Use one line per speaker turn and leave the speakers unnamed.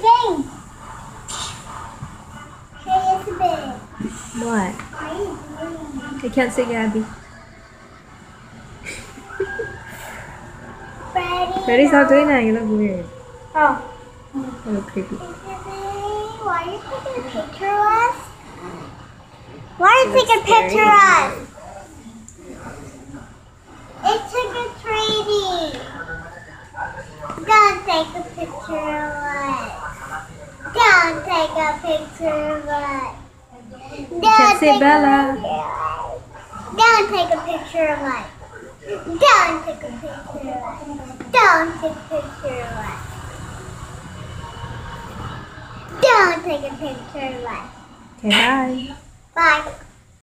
game. Hey, Isabel.
What?
Why are you doing?
I can't see Gabby. Ready, stop doing that. You look weird.
Oh.
You look creepy.
Why are you taking a picture of us? Why are you taking a picture of us? It's trick or treating. Don't take a picture of us. Don't take a picture of us.
Can't say Bella.
Don't take a picture of us. Don't take a picture of us. Don't take a picture of us. Don't take a picture of us.
Okay, bye.
Bye.